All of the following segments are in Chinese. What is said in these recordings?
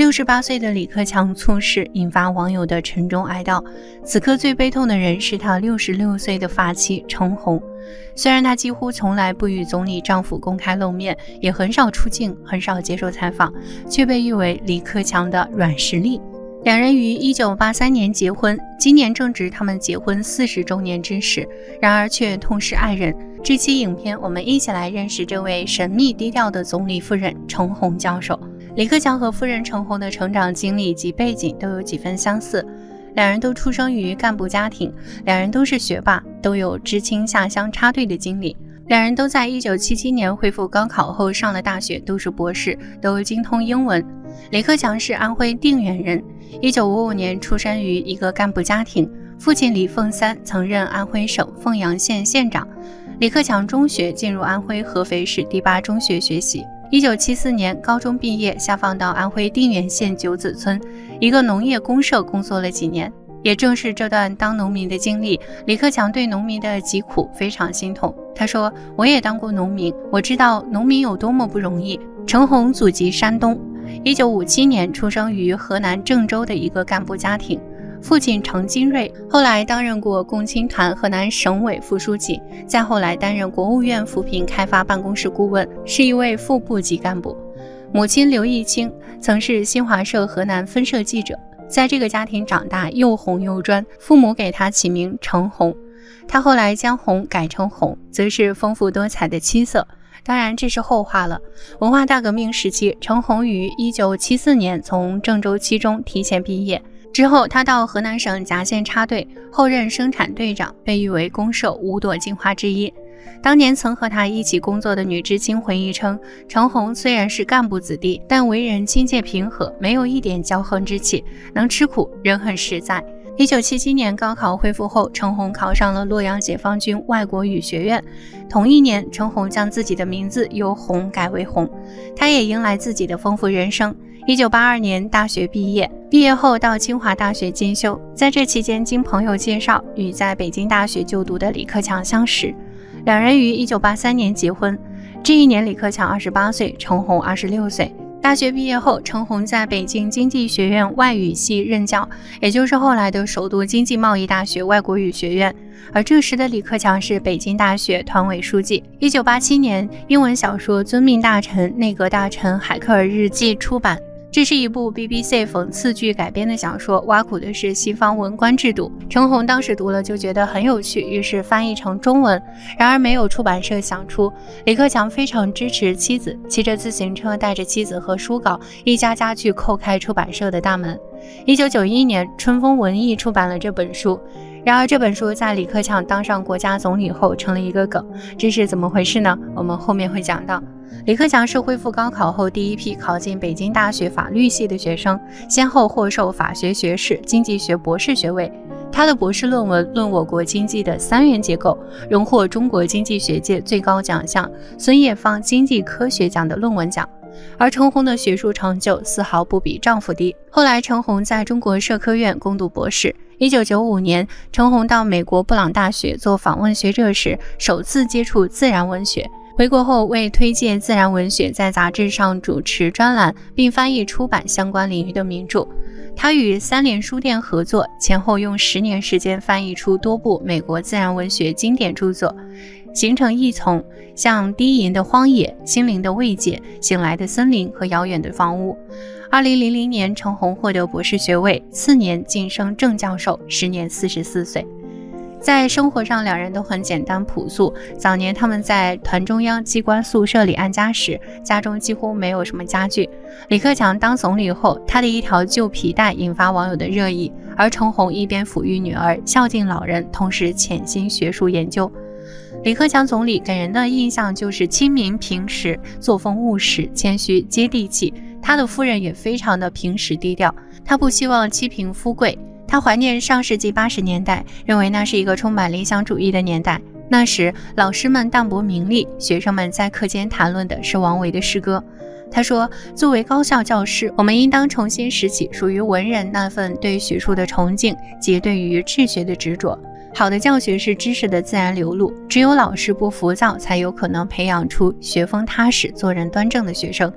68岁的李克强猝逝，引发网友的沉重哀悼。此刻最悲痛的人是他66岁的发妻程红。虽然她几乎从来不与总理丈夫公开露面，也很少出镜，很少接受采访，却被誉为李克强的软实力。两人于1983年结婚，今年正值他们结婚40周年之时，然而却痛失爱人。这期影片我们一起来认识这位神秘低调的总理夫人程红教授。李克强和夫人程红的成长经历及背景都有几分相似，两人都出生于干部家庭，两人都是学霸，都有知青下乡插队的经历。两人都在1977年恢复高考后上了大学，都是博士，都精通英文。李克强是安徽定远人，1955年出生于一个干部家庭，父亲李凤三曾任安徽省凤阳县县长。李克强中学进入安徽合肥市第8中学学习，1974年高中毕业，下放到安徽定远县九子村一个农业公社工作了几年。也正是这段当农民的经历，李克强对农民的疾苦非常心痛。他说：“我也当过农民，我知道农民有多么不容易。”程红祖籍山东，1957年出生于河南郑州的一个干部家庭，父亲程金瑞后来担任过共青团河南省委副书记，再后来担任国务院扶贫开发办公室顾问，是一位副部级干部。母亲刘义清曾是新华社河南分社记者，在这个家庭长大，又红又专，父母给他起名程红。他后来将红改成红，则是丰富多彩的七色。当然这是后话了。文化大革命时期，程红于1974年从郑州七中提前毕业，之后他到河南省夹县插队，后任生产队长，被誉为公社5朵金花之一。当年曾和他一起工作的女知青回忆称，程红虽然是干部子弟，但为人亲切平和，没有一点骄横之气，能吃苦，人很实在。1977年高考恢复后，程红考上了洛阳解放军外国语学院。同一年，程红将自己的名字由红改为红，他也迎来自己的丰富人生。1982年大学毕业，毕业后到清华大学进修，在这期间经朋友介绍，与在北京大学就读的李克强相识。两人于1983年结婚，这一年李克强28岁，程红26岁。大学毕业后，程红在北京经济学院外语系任教，也就是后来的首都经济贸易大学外国语学院。而这时的李克强是北京大学团委书记。1987年，英文小说《遵命大臣内阁大臣海克尔日记》出版。这是一部 BBC 讽刺剧改编的小说，挖苦的是西方文官制度。程红当时读了就觉得很有趣，于是翻译成中文。然而没有出版社想出。李克强非常支持妻子，骑着自行车带着妻子和书稿一家家去叩开出版社的大门。1991年，春风文艺出版了这本书。然而这本书在李克强当上国家总理后成了一个梗，这是怎么回事呢？我们后面会讲到。李克强是恢复高考后第一批考进北京大学法律系的学生，先后获授法学学士、经济学博士学位。他的博士论文论我国经济的3元结构，荣获中国经济学界最高奖项孙冶方经济科学奖的论文奖。而程红的学术成就丝毫不比丈夫低。后来程红在中国社科院攻读博士。1995年，程红到美国布朗大学做访问学者时，首次接触自然文学。回国后，为推介自然文学，在杂志上主持专栏，并翻译出版相关领域的名著。他与三联书店合作，前后用10年时间翻译出多部美国自然文学经典著作，形成异丛，像《低吟的荒野》、《心灵的慰藉》、《醒来的森林》和《遥远的房屋》。2000年，程红获得博士学位，次年晋升正教授，时年44岁。在生活上，两人都很简单朴素。早年他们在团中央机关宿舍里安家时，家中几乎没有什么家具。李克强当总理后，他的一条旧皮带引发网友的热议，而程红一边抚育女儿，孝敬老人，同时潜心学术研究。李克强总理给人的印象就是亲民平实，作风务实、谦虚、接地气。他的夫人也非常的平实低调，他不希望妻贫夫贵。他怀念上世纪80年代，认为那是一个充满理想主义的年代。那时老师们淡泊名利，学生们在课间谈论的是王维的诗歌。他说，作为高校教师，我们应当重新拾起属于文人那份对学术的崇敬及对于治学的执着。好的教学是知识的自然流露，只有老师不浮躁，才有可能培养出学风踏实、做人端正的学生。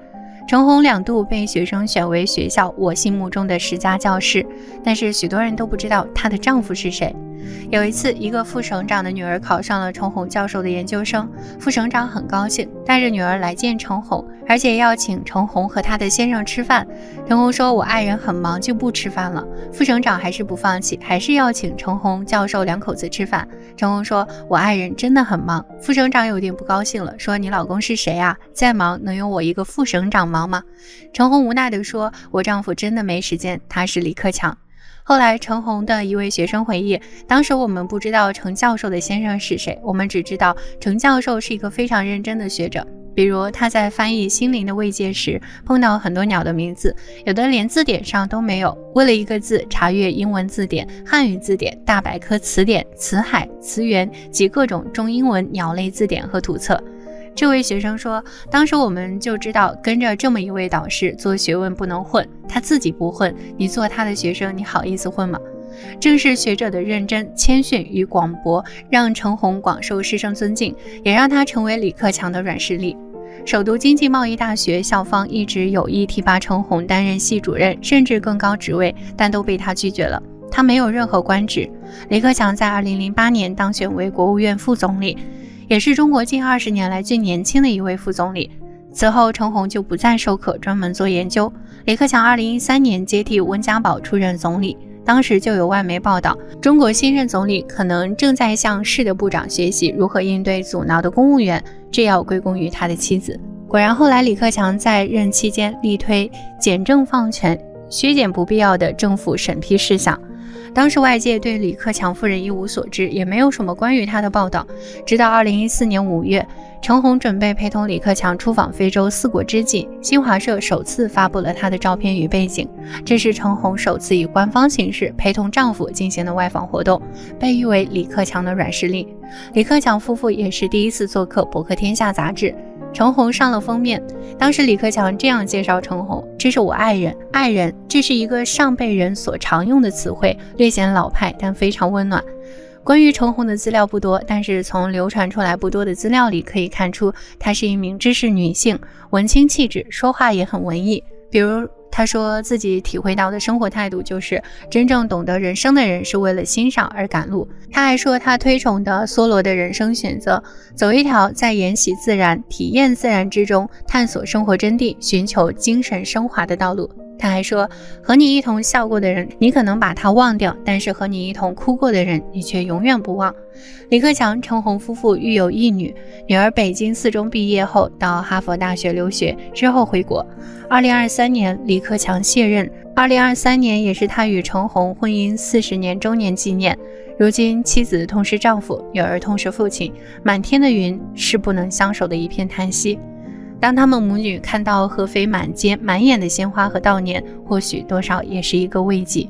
陈红2度被学生选为学校我心目中的10佳教师，但是许多人都不知道她的丈夫是谁。有一次，一个副省长的女儿考上了陈红教授的研究生，副省长很高兴，带着女儿来见陈红，而且要请陈红和她的先生吃饭。陈红说：“我爱人很忙，就不吃饭了。”副省长还是不放弃，还是要请陈红教授2口子吃饭。陈红说：“我爱人真的很忙。”副省长有点不高兴了，说：“你老公是谁啊？再忙能有我一个副省长忙吗？”陈红无奈地说：“我丈夫真的没时间，他是李克强。”后来陈红的一位学生回忆，当时我们不知道陈教授的先生是谁，我们只知道陈教授是一个非常认真的学者。比如他在翻译《心灵的慰藉》时，碰到很多鸟的名字，有的连字典上都没有，为了一个字查阅英文字典、汉语字典、大百科词典、词海、词源及各种中英文鸟类字典和图册。这位学生说，当时我们就知道跟着这么一位导师做学问不能混，他自己不混，你做他的学生，你好意思混吗？正是学者的认真、谦逊与广博，让陈红广受师生尊敬，也让他成为李克强的软实力。首都经济贸易大学校方一直有意提拔陈红担任系主任，甚至更高职位，但都被他拒绝了。他没有任何官职。李克强在2008年当选为国务院副总理，也是中国近20年来最年轻的一位副总理。此后陈红就不再授课，专门做研究。李克强2013年接替温家宝出任总理，当时就有外媒报道，中国新任总理可能正在向市的部长学习如何应对阻挠的公务员，这要归功于他的妻子。果然后来李克强在任期间力推简政放权，削减不必要的政府审批事项。当时外界对李克强夫人一无所知，也没有什么关于他的报道。直到2014年5月，陈红准备陪同李克强出访非洲4国之际，新华社首次发布了他的照片与背景。这是陈红首次以官方形式陪同丈夫进行的外访活动，被誉为李克强的软实力。李克强夫妇也是第一次做客《博客天下》杂志，陈红上了封面。当时李克强这样介绍陈红：“这是我爱人，爱人，这是一个上辈人所常用的词汇，略显老派，但非常温暖。”关于陈红的资料不多，但是从流传出来不多的资料里可以看出，她是一名知识女性，文青气质，说话也很文艺。比如她说自己体会到的生活态度就是真正懂得人生的人是为了欣赏而赶路。她还说她推崇的梭罗的人生选择，走一条在研习自然、体验自然之中探索生活真谛、寻求精神升华的道路。他还说，和你一同笑过的人，你可能把他忘掉，但是和你一同哭过的人，你却永远不忘。李克强、陈红夫妇育有一女，女儿北京4中毕业后到哈佛大学留学，之后回国。2023年，李克强卸任，2023年也是他与陈红婚姻40年周年纪念。如今妻子同是丈夫，女儿同是父亲，满天的云是不能相守的一片叹息。当他们母女看到合肥满街满眼的鲜花和悼念，或许多少也是一个慰藉。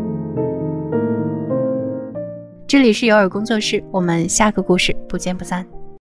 这里是有耳工作室，我们下个故事不见不散。